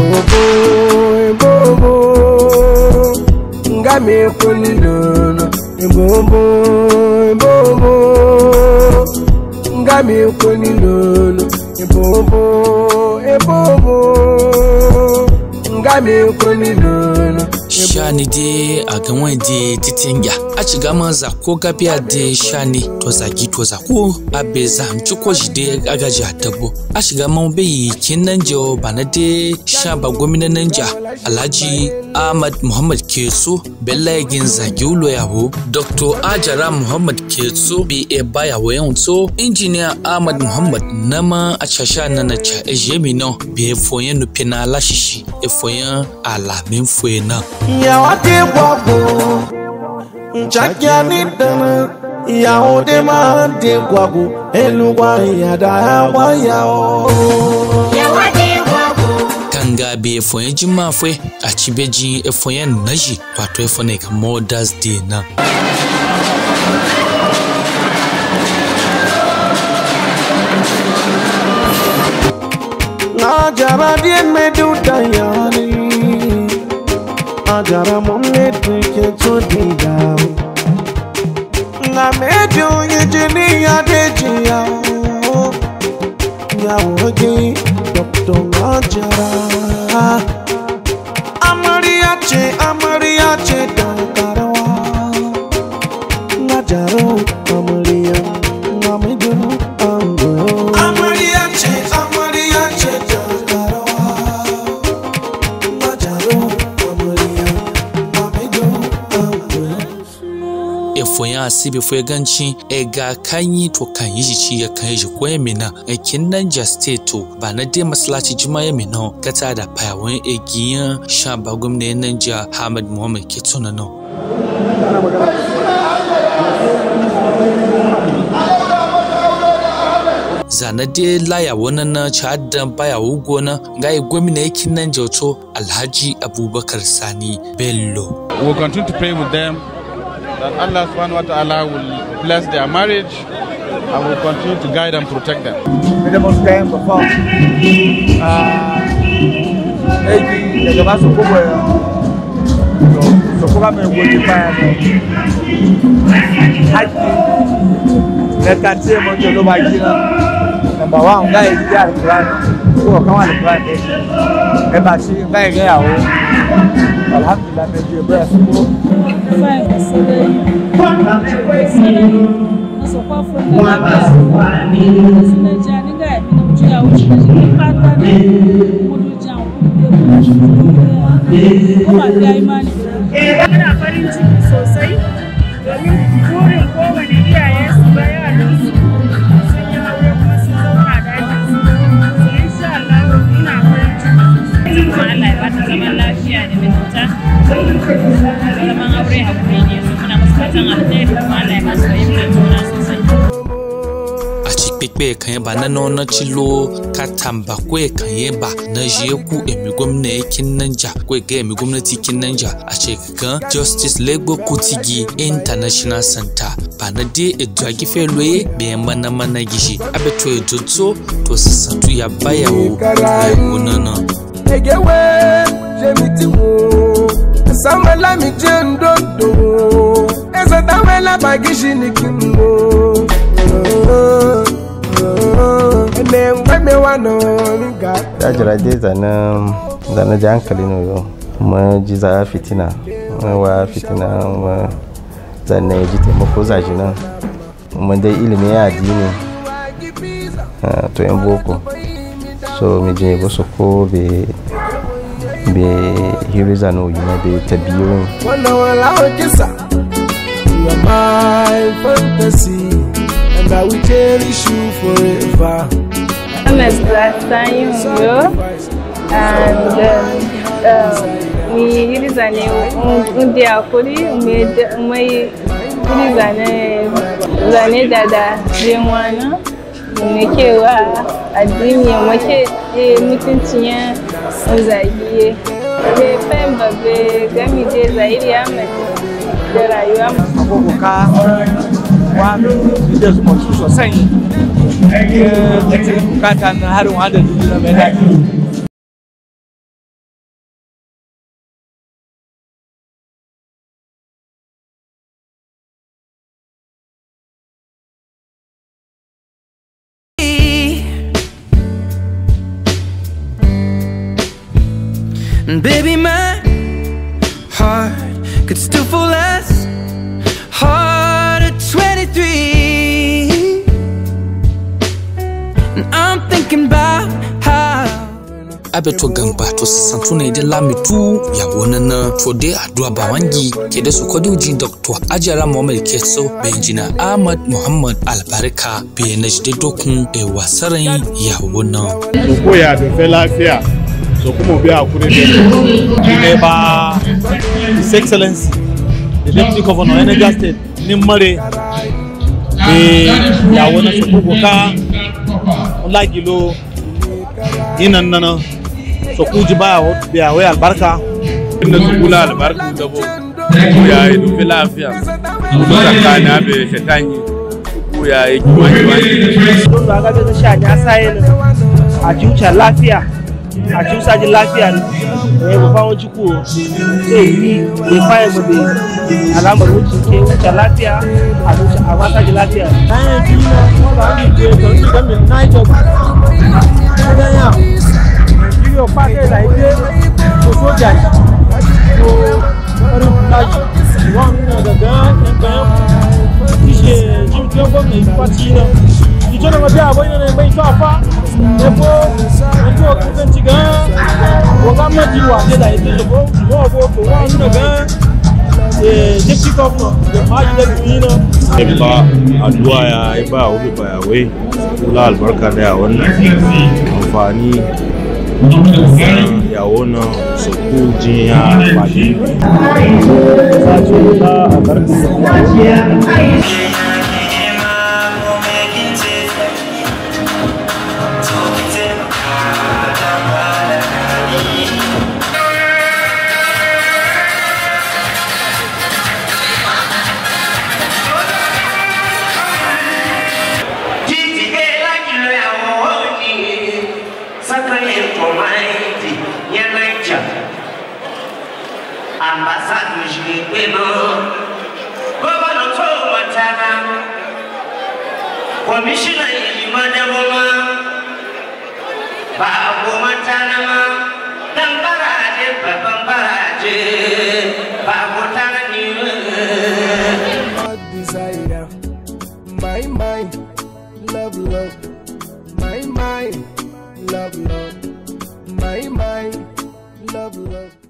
ngame konilolo ebobo ngame konilolo ebobo ngame konilolo shani de agawan de titinga a ciga manza ko gabiya de shani to zagi to zaku abeza mci ko jide agaja tabo a shiga man bai kinnan jo bana de sha ba gwamnatin Niger Alhaji Ahmad Muhammad Ketso belagin zagi ulo yawo Dr. Hajara Muhammad Ketso bi e baya wayan so engineer Ahmad Muhammad nama a chasha nana cha ejemi no bi foyen Nupe na lashishi e foyen ala min foyena ya wate gwabo nchakia ni dana ya ode ma de gwabo elugwa ya da wa ya o ya wate gwabo kanga be foyen jima fwe a cibeji e foyen naji wato e fone ka Mother's Day na Hajara dien medu dayani Hajara Muhammad Ketso Bida na medu yejini ya deji ya woge Dr. Hajara Amariache dankarawa Hajara Amaria Namedu Ango Amariache foya asibi foya ganci ega kanyi to kan yi shi ya kan yi ko Minna kin Niger state to ba na dai masallaci juma'a Minna kata da fayawan egiyan sha ba gwamnatin Niger Ahmad Muhammad Ketso na no zana dai laya wannan na chaddan baya wugona ga gwamnatin kin Niger to Alhaji Abubakar Sani Bello. We will continue to pray with them that Allah subhanahu wa ta'ala will bless their marriage and will continue to guide and protect them. The most time before the best of so come and go to fire. Let that say on the number one guy is there plan. Who come on the plan? And I see guy here. Alhamdulillah, may you bless you. Be kan ba na no chilo katamba kwe kan ba na je ku emi gwamnati kin Niger kwe ga emi gwamnati kin Niger a ce kan Justice Lego Kutigi International Center ba na de edwagi feloye be mana gishi abeto ejojo to sasatu ya baya wo wonana egewe jemitiwo samala mi jendodo ezadamela bagishi nikimbo Hajara dai zana ji hankali ne yau kuma ji za fitina wa fitina wa zanna ya ji taimako zaji nan kuma dai ilimi ya addini to yan boko so mi je ba su ko be hiri zano yi na be tabiyoyin wannan wala kisa you are my fantasy and I will cherish you forever. I'm as glad time and me ilizane undi akuri me ilizane dada jenwana nekewa addini make mutunciya zagiye be pemba be gami je zairi ya da rayuwa abubuka wa da su sosai bukata na harin wadda duk da mai daɗi And baby, my heart could still fall as hard at 23. And I'm thinking about how abeto gamba to santuna ide lamitu ya wonana tode adua bawangi kede su kodi uji Dr. Hajara Muhammad Ketso benjina Ahmad Muhammad albarka be najde dokun e wasaran ya wona ko ya da fe lafiya so kuma biya kure ne ba His Excellency the Deputy Governor of Niger State Nimmare ya wona so ko ka wallahi gilo inan nana so kuji ba biya wai albarka inda su kula albarka da bo ya yi dufi lafiya ka na be shetani ku ya yi kiwani don ga da sha ya sai a jucha lafiya a jusa ji lafiya ne ba fa wani ku sai yi ne fa mu be alamar wuce ke wuce lafiya a jucha a wasa ji lafiya ai ji na ko ba ni ke to ni ga min Niger da ya your package like this, so soldiers, so one the gun and gun. This is Jim Johnson in Patina. You don't know what they are going to offer. Therefore, when you are going to go, what I'm not you are dead. I think the boat, more for one the gun. The Deputy Governor, the Hajara and Engr. Addu'a ya ba wani bayawai kula albarka da yawon amfani yawo na soko jiya fadi Commissioner Madamoma Babu Matanama Tambaraje Babambaraje Babu Tanani Desire, my mind, love, my mind, love, my mind, love.